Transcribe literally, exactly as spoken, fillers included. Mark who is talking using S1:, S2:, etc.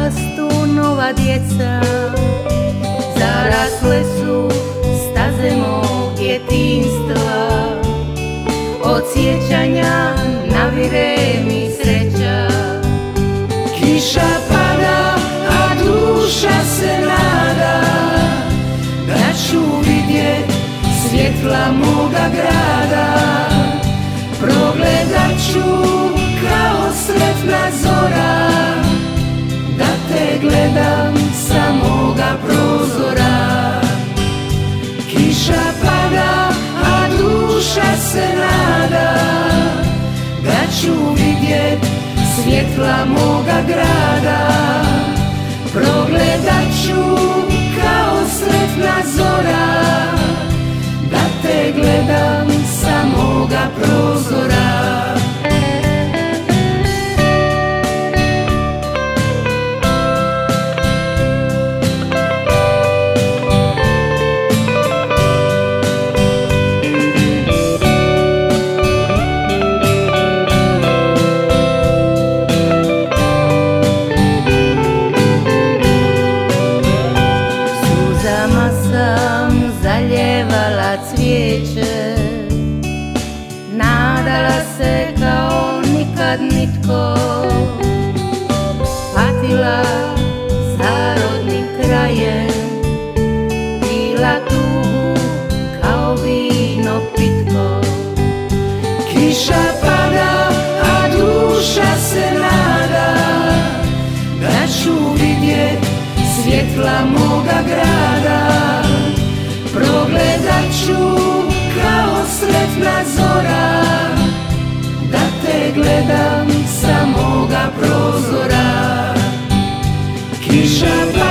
S1: rastu nova djeca, zarasle su staze mog djetinjstva. Od sjećanja navire mi sreća.
S2: Kiša pada, a duša se nada, da ću vidjet svjetla moga grada. Progledat ću kao sretna zora, da te gledam sa moga prozora. Kiša pada, a duša se nada, da ću vidjet svjetla moga grada. Progledat ću kao sretna zora, da te gledam sa moga prozora.
S1: Suzama sam zaljevala cvijeće, nadala se kao nikad nitko, patila za rodnim krajem, pila tugu kao vino pitko.
S2: Kiša pada, a duša se nada, da ću vidjet svjetla moga grada. Progledat ću kao sretna zora, da te gledam sa moga prozora. Kiša pada,